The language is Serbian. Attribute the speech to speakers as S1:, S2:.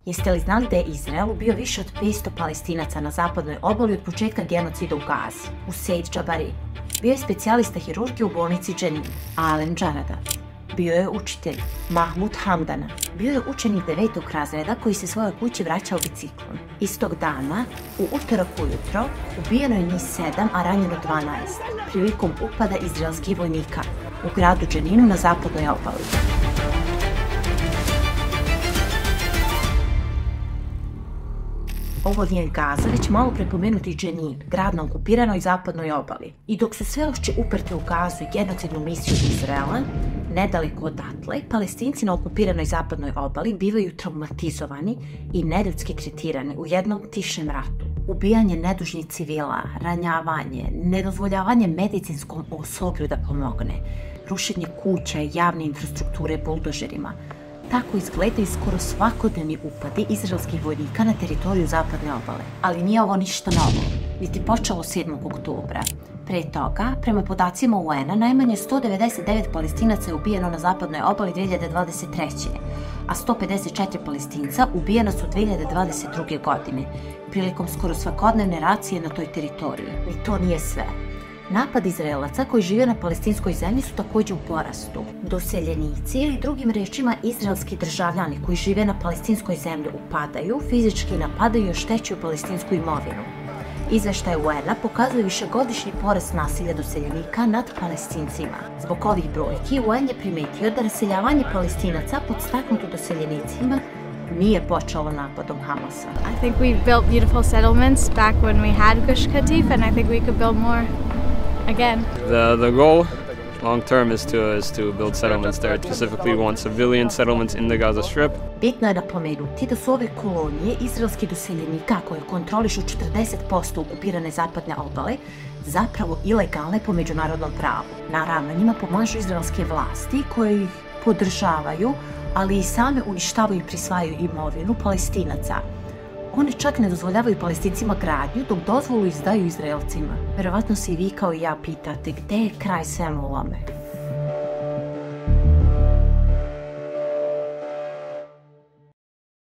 S1: Jeste li znali da je Izrael ubio više od 500 Palestinaca na zapadnoj obali od početka genocida u Gazi? Usaid Jabari bio je specijalista hirurgije u bolnici Dženin. Alen Džaradat bio je učitelj. Mahmud Hamdana bio je učenik 9. razreda koji se svojoj kući vraćao biciklom. Istog dana, u utorak ujutro, ubijeno je njih 7, a ranjeno 12, prilikom upada izraelskih vojnika u gradu Dženinu na zapadnoj obali. Ovo nije Gaza, već malo prepomenuti Dženin, grad na okupiranoj zapadnoj obali. I dok se sve ošće uprte u Gazu i genocidnu misiju Izraela, nedaleko odatle, Palestinci na okupiranoj zapadnoj obali bivaju traumatizovani i neljudski tretirani u jednom tišem ratu. Ubijanje nedužnih civila, ranjavanje, nedozvoljavanje medicinskom osoblju da pomogne, rušenje kuća i javne infrastrukture buldožerima. Tako izgledaju skoro svakodnevni upadi izraelskih vojnika na teritoriju zapadne obale. Ali nije ovo ništa novo, niti počelo 7. oktobra. Pre toga, prema podacima UN-a, najmanje 199 Palestinaca je ubijeno na zapadnoj obali 2023. A 154 Palestinca ubijena su 2022. godine, prilikom skoro svakodnevne racije na toj teritoriji. I to nije sve. Napad Izraelaca koji žive na palestinskoj zemlji su također u porastu. Doseljenici ili drugim rečima izraelski državljani koji žive na palestinskoj zemlji upadaju, fizički napadaju i oštećuju palestinsku imovinu. Izveštaj UN-a pokazuje višegodišnji porast nasilja doseljenika nad Palestincima. Zbog ovih brojki, UN je primetio da raseljavanje Palestinaca podstaknuto doseljenicima nije počelo napadom Hamasa.
S2: I think we've built beautiful settlements back when we had Gush Katif, and I think we could build more again.
S3: The goal long term is to build settlements there. Specifically, we want civilian settlements in the Gaza Strip.
S1: Bitno je napomenuti da su ove kolonije izraelskih doseljenika koje kontrolišu 40% okupirane zapadne obale zapravo ilegalne po međunarodnom pravu. Naravno, njima pomažu izraelske vlasti koje ih podržavaju, ali i same uništavaju i prisvajaju imovinu Palestinaca. One čak ne dozvoljavaju Palestincima gradnju, dok dozvolu izdaju Izraelcima. Verovatno se i vi kao i ja pitate gde je kraj svemu ovome.